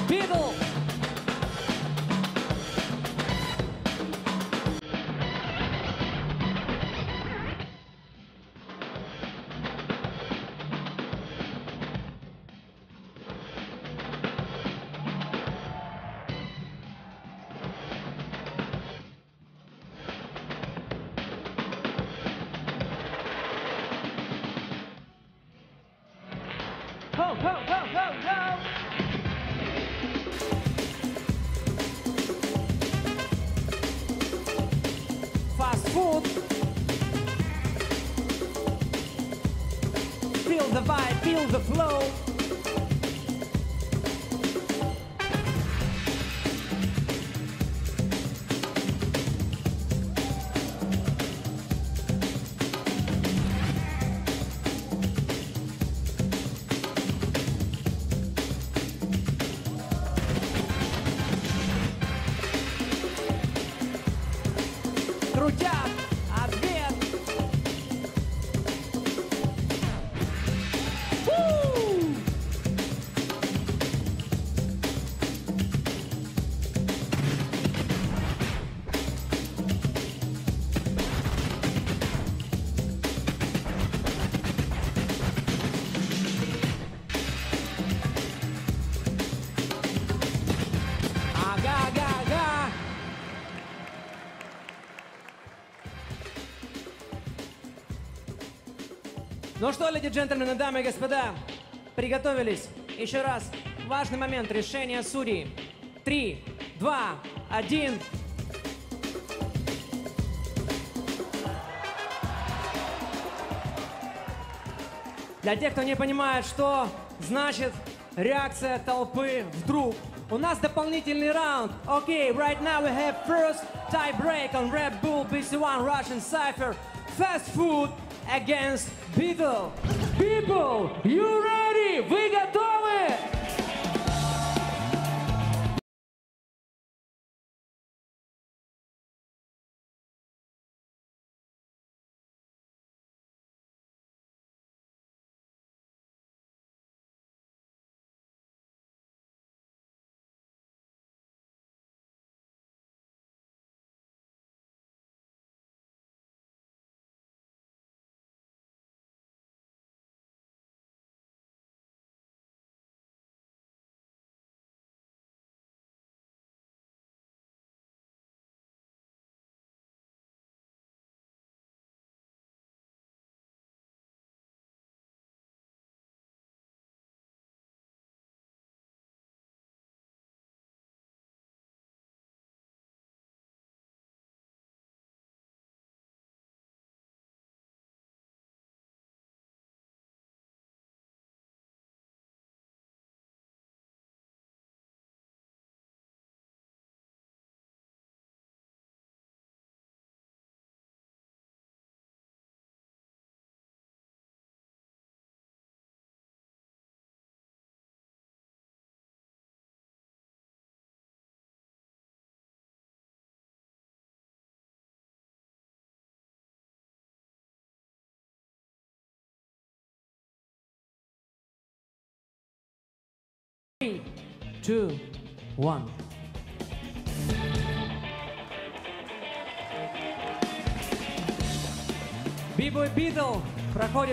Beatle. Ho, ho, ho, ho, ho! Fast food. Feel the vibe, feel the flow. Крутят ответ. Ага-га-га. Ну что, леди и джентльмены, дамы и господа, приготовились. Еще раз, важный момент, решение судей. 3, 2, 1. Для тех, кто не понимает, что значит реакция толпы вдруг, у нас дополнительный раунд. Okay, right now we have first tie break on Red Bull BC1 Russian Cypher. Fast food against Beatle. People, you ready? Вы готовы? Three, two, one. B-Boy Beatle проходит.